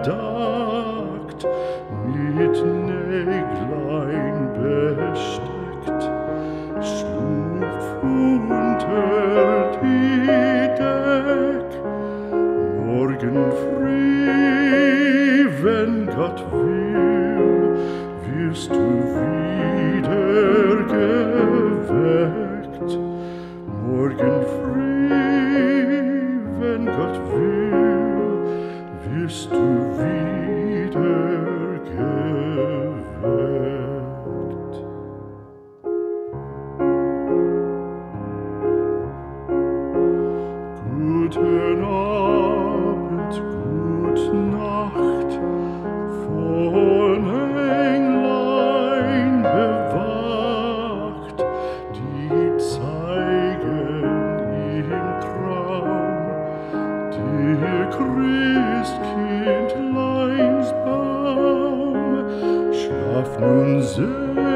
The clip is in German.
bedeckt, mit Näglein besteckt, schlupf unter die Deck. Morgen früh, wenn Gott will, wirst du wieder geweckt. Morgen früh, wenn Gott will, wirst du wieder geweckt. Guten Abend, gute Nacht, von Englein bewacht, die zeigen im Traum der Christkindleins Baum. Schlaf nun,